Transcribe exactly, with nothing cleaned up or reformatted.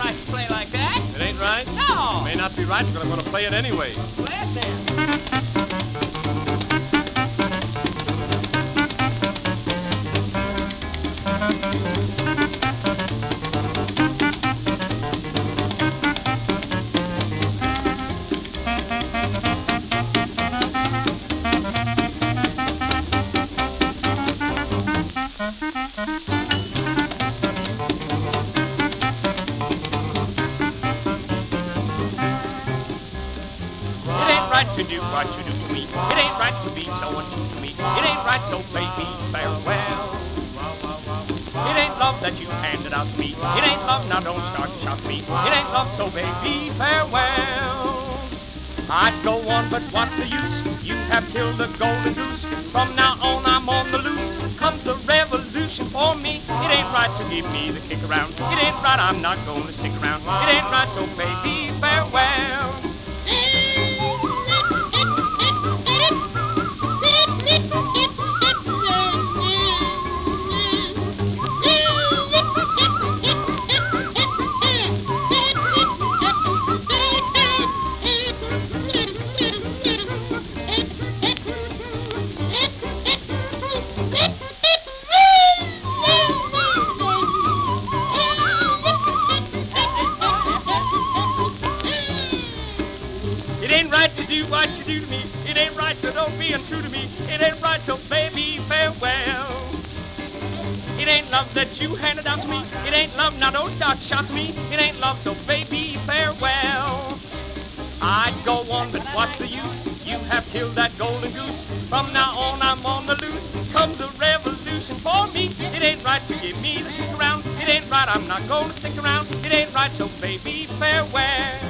right to play like that. It ain't right? No. It may not be right, but I'm going to play it anyway. Play it then. To do what you do to me. It ain't right to be so untrue to me. It ain't right, so baby, farewell. It ain't love that you handed out to me. It ain't love, now don't start to shout me. It ain't love, so baby, farewell. I'd go on, but what's the use? You have killed the golden goose. From now on, I'm on the loose. Comes the revolution for me. It ain't right to give me the kick around. It ain't right, I'm not going to stick around. It ain't right, so baby, farewell. What you do to me, it ain't right, so don't be untrue to me. It ain't right, so baby, farewell. It ain't love that you handed out to me. It ain't love, now don't start to shout to me. It ain't love, so baby, farewell. I'd go on, but what's the use? You have killed that golden goose. From now on, I'm on the loose. Comes a revolution for me. It ain't right to give me the stick around. It ain't right, I'm not going to stick around. It ain't right, so baby, farewell.